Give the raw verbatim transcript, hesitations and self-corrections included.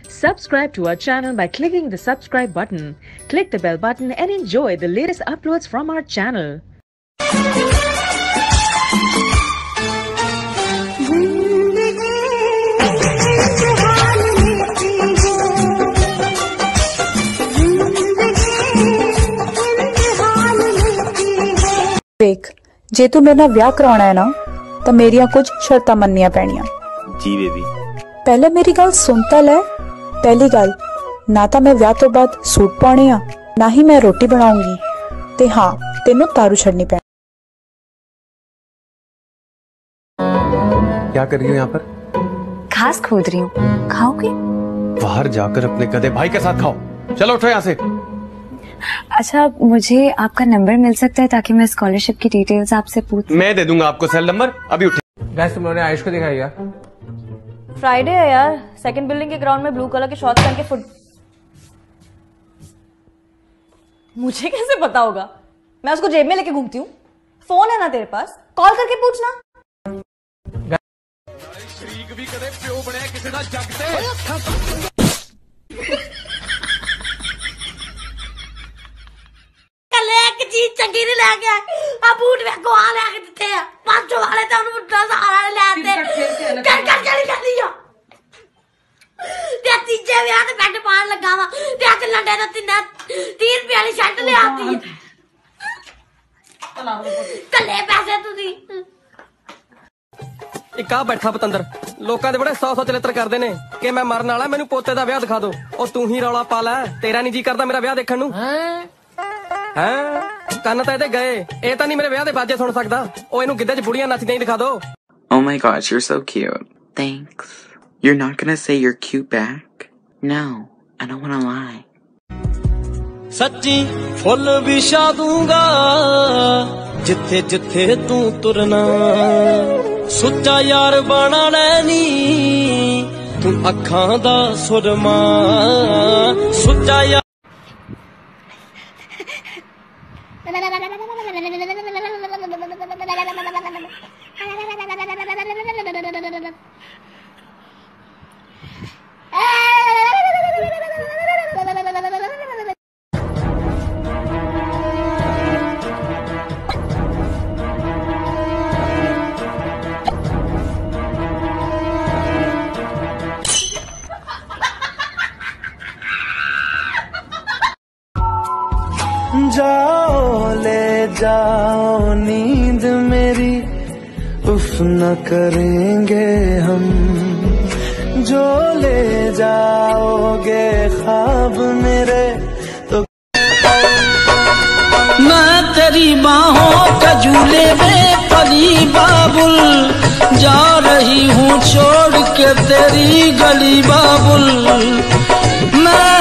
Subscribe to our channel by clicking the subscribe button. Click the bell button and enjoy the latest uploads from our channel. देख, जे तू मेरे नाल विआह कराउणा है ना तो मेरिया कुछ शर्तां मन्नियां पैणियां। जी बेबी। पहले मेरी गल सुन तां लै। पहली गल, ना तो मैं विआह तो बाद सूट पाने आ, ना ही मैं रोटी बनाऊंगी, ते हाँ तेनू तारू छड़नी पैनी। क्या कर रही हो यहाँ पर? घास खोद रही हूँ, खाओगे? बाहर जाकर अपने गधे भाई के साथ खाओ। चलो उठो यहाँ से। अच्छा, मुझे आपका नंबर मिल सकता है ताकि मैं स्कॉलरशिप की डिटेल्स आपसे पूछ। मैं दे दूंगा आपको सेल नंबर, अभी उठे। गैस तुमने आयुष को दिखाई क्या? फ्राइडे है यार, सेकंड बिल्डिंग के ग्राउंड में ब्लू कलर के शॉर्ट्स पहन के फुट। मुझे कैसे पता होगा? मैं उसको जेब में लेके घूमती हूँ। फोन है ना तेरे पास, कॉल करके पूछना। चीज चंगी नहीं लैके आ बूट वे को आ लैके दिते हैं पांच सौ वाले तो उन्हें दस हजार ले आते कर कर चली जाती है ते तीजे ब्याह ते पैंट पान लगा वा ते अज लंडे तो तीन तीस रुपए वाली शर्ट ले आती है कले पैसे तुसी एक आ बैठा पतंदर लोकां दे बड़े सौ सौ चलित्र करदे ने कि मैं मरन वाला मैनू पोते दा ब्याह दिखा दो और तू ही रौला पा लै तेरा नहीं जी करदा मेरा ब्याह देखण नू हैं ਕੰਨ ਤਾਂ ਇਹਦੇ ਗਏ ਇਹ ਤਾਂ ਨਹੀਂ ਮੇਰੇ ਵਿਆਹ ਦੇ ਬਾਜੇ ਸੁਣ ਸਕਦਾ ਉਹ ਇਹਨੂੰ ਗਿੱਧੇ 'ਚ ਬੁੜੀਆਂ ਨੱਚਦੀਆਂ ਹੀ ਦਿਖਾ ਦਿਓ Oh my gosh, you're so cute. Thanks. You're not gonna say you're cute back? No, I don't wanna lie. सच्ची फुल विछा दूंगा जिथे जिथे तू तुरना सुच्चा यार बना लैनी तू अखां दा सुरमा सुच्चा यार जाओ ले जाओ नींद मेरी उफ न करेंगे हम जो ले जाओगे ख्वाब मेरे तो मैं तेरी बाहों का झूले में परी बाबुल जा रही हूँ छोड़ के तेरी गली बाबुल मैं